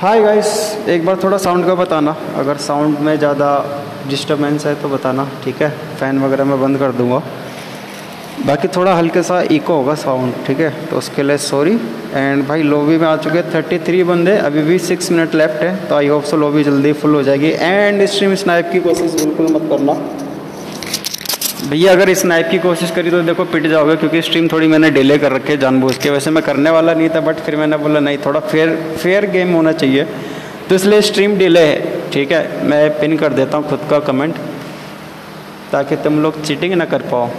Hi guys, एक बार थोड़ा sound का बताना। अगर साउंड में ज़्यादा डिस्टर्बेंस है तो बताना, ठीक है। फ़ैन वगैरह मैं बंद कर दूंगा। बाकी थोड़ा हल्के सा इको होगा साउंड, ठीक है, तो उसके लिए सॉरी। एंड भाई लॉबी में आ चुके हैं 33 बंदे, अभी भी 6 मिनट लेफ्ट है, तो आई होप सो लॉबी जल्दी फुल हो जाएगी। एंड स्ट्रीम स्नाइप की कोशिश बिल्कुल मत करना भैया। अगर स्नाइप की कोशिश करी तो देखो पिट जाओगे, क्योंकि स्ट्रीम थोड़ी मैंने डिले कर रखी है जानबूझ के। वैसे मैं करने वाला नहीं था, बट फिर मैंने बोला नहीं, थोड़ा फेयर गेम होना चाहिए, तो इसलिए स्ट्रीम डिले है, ठीक है। मैं पिन कर देता हूँ खुद का कमेंट, ताकि तुम लोग चीटिंग ना कर पाओ।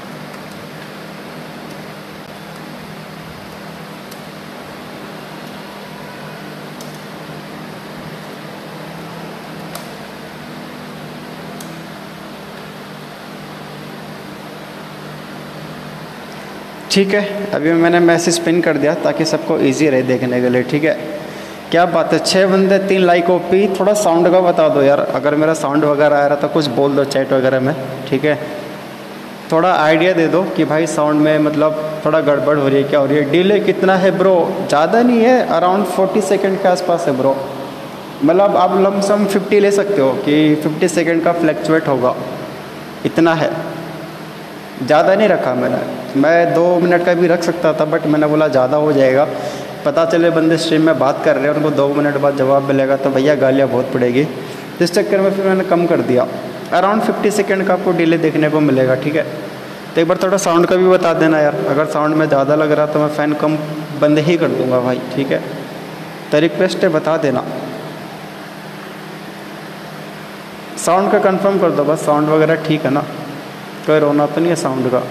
ठीक है, अभी मैंने मैसेज पिन कर दिया ताकि सबको इजी रहे देखने के लिए, ठीक है। क्या बात है, 6 बंदे 3 लाइक ओपी। थोड़ा साउंड का बता दो यार, अगर मेरा साउंड वगैरह आ रहा तो कुछ बोल दो चैट वगैरह में, ठीक है। थोड़ा आइडिया दे दो कि भाई साउंड में मतलब थोड़ा गड़बड़ हो रही है, क्या हो रही है। डिले कितना है ब्रो? ज़्यादा नहीं है, अराउंड 40 सेकेंड के आसपास है ब्रो। मतलब आप लमसम 50 ले सकते हो कि 50 सेकेंड का फ्लैक्चुएट होगा, इतना है। ज़्यादा नहीं रखा मैंने, मैं 2 मिनट का भी रख सकता था, बट मैंने बोला ज़्यादा हो जाएगा। पता चले बंदे स्ट्रीम में बात कर रहे हैं, उनको 2 मिनट बाद जवाब मिलेगा तो भैया गालियाँ बहुत पड़ेगी। इस चक्कर में फिर मैंने कम कर दिया। अराउंड 50 सेकेंड का आपको डिले देखने को मिलेगा, ठीक है। तो एक बार थोड़ा साउंड का भी बता देना यार, अगर साउंड में ज़्यादा लग रहा तो मैं फ़ैन कम बंद ही कर दूँगा भाई, ठीक है। तो रिक्वेस्ट है, बता देना। साउंड का कंफर्म कर दो बस, साउंड वगैरह ठीक है ना, कोई रोना तो नहीं है साउंड का।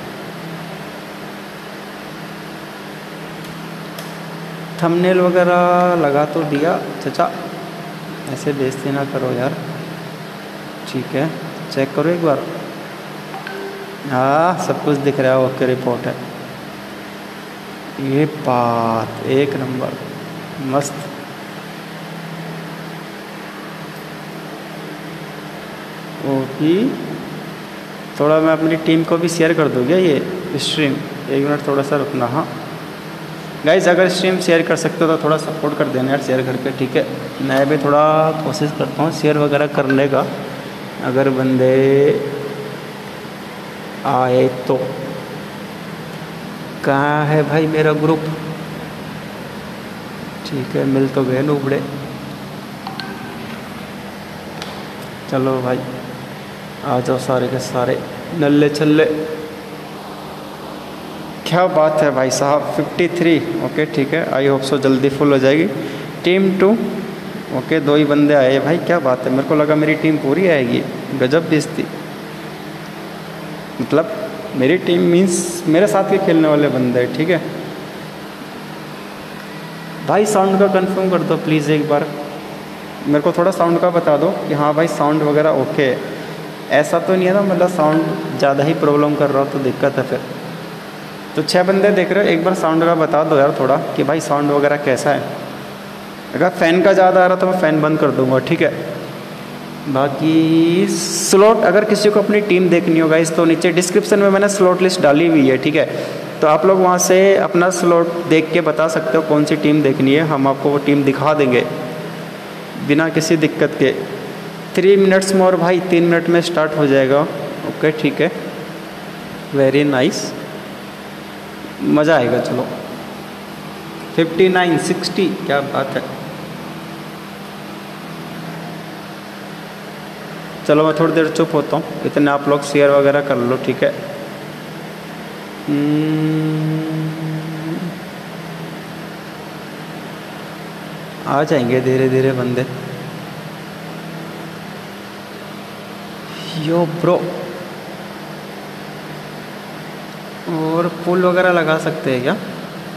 थंबनेल वगैरह लगा तो दिया चचा, ऐसे बेइज्जती ना करो यार, ठीक है। चेक करो एक बार, हाँ सब कुछ दिख रहा है, ओके रिपोर्ट है। ये बात एक नंबर, मस्त। ओके, थोड़ा मैं अपनी टीम को भी शेयर कर दूँ क्या ये स्ट्रीम? 1 मिनट थोड़ा सा रुकना। हाँ गाइज, अगर स्ट्रीम शेयर कर सकते हो तो थोड़ा सपोर्ट कर देना यार शेयर करके, ठीक है। मैं भी थोड़ा कोशिश करता हूँ शेयर वगैरह करने का, अगर बंदे आए तो। कहाँ है भाई मेरा ग्रुप? ठीक है, मिल तो गए नूबड़े। चलो भाई आ जाओ सारे के सारे नल्ले छल्ले। क्या बात है भाई साहब, 53, ओके ठीक है। आई होप सो जल्दी फुल हो जाएगी। टीम 2, ओके 2 ही बंदे आए भाई, क्या बात है। मेरे को लगा मेरी टीम पूरी आएगी, गजब बेइज्जती। मतलब मेरी टीम मीन्स मेरे साथ के खेलने वाले बंदे, ठीक है। भाई साउंड का कंफर्म कर दो प्लीज़ एक बार, मेरे को थोड़ा साउंड का बता दो कि हाँ भाई साउंड वगैरह ओके है। ऐसा तो नहीं है ना, मतलब साउंड ज़्यादा ही प्रॉब्लम कर रहा हो तो दिक्कत है फिर। तो 6 बंदे देख रहे हो, एक बार साउंड का बता दो यार थोड़ा कि भाई साउंड वगैरह कैसा है। अगर फ़ैन का ज़्यादा आ रहा तो मैं फ़ैन बंद कर दूंगा, ठीक है। बाकी स्लॉट, अगर किसी को अपनी टीम देखनी होगा इस, तो नीचे डिस्क्रिप्शन में मैंने स्लॉट लिस्ट डाली हुई है, ठीक है। तो आप लोग वहाँ से अपना स्लॉट देख के बता सकते हो कौन सी टीम देखनी है, हम आपको वो टीम दिखा देंगे बिना किसी दिक्कत के। 3 मिनट्स मोर भाई, 3 मिनट में स्टार्ट हो जाएगा, ओके ठीक है। वेरी नाइस, मज़ा आएगा। चलो 59, 60, क्या बात है। चलो मैं थोड़ी देर चुप होता हूँ, इतने आप लोग शेयर वगैरह कर लो, ठीक है। आ जाएंगे धीरे धीरे बंदे। यो ब्रो, और पुल वगैरह लगा सकते हैं क्या?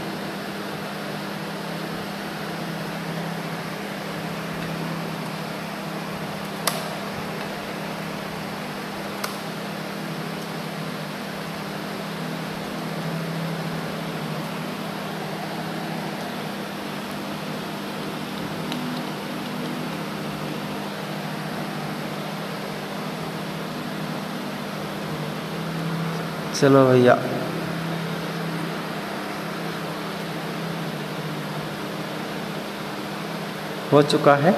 चलो भैया, हो चुका है।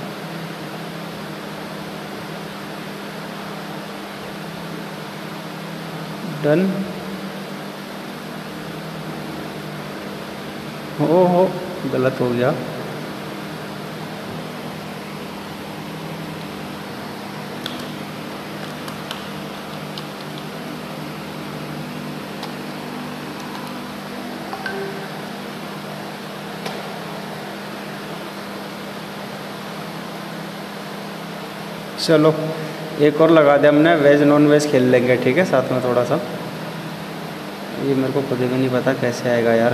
डन। हो गलत हो गया। चलो एक और लगा दिया हमने, वेज नॉन वेज खेल लेंगे, ठीक है, साथ में थोड़ा सा। ये मेरे को खुद भी नहीं पता कैसे आएगा यार।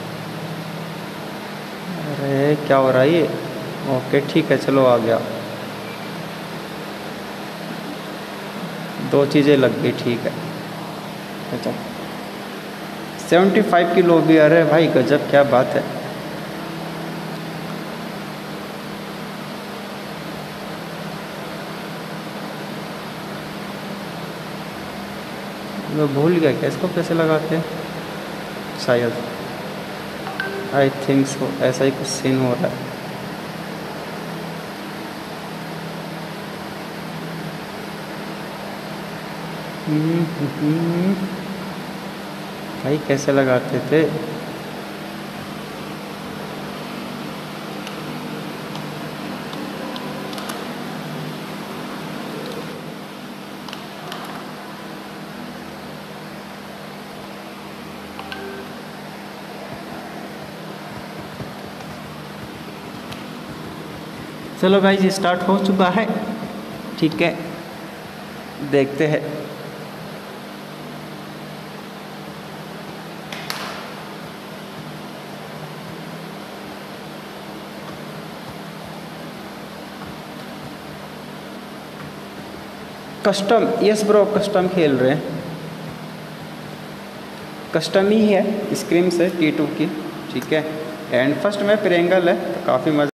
अरे क्या हो रहा है ये। ओके ठीक है, चलो आ गया। दो चीज़ें लग गई, ठीक है। अच्छा 75 की लो भी, अरे भाई गजब, क्या बात है। मैं भूल गया क्या इसको कैसे लगाते हैं, शायद आई थिंक सो ऐसा ही कुछ सीन हो रहा है। भाई कैसे लगाते थे। चलो गाइस स्टार्ट हो चुका है, ठीक है, देखते हैं। कस्टम, यस ब्रो, कस्टम खेल रहे हैं। कस्टम ही है स्क्रीन से T2 की, ठीक है। एंड फर्स्ट में प्रियंगल है, तो काफ़ी मज़ा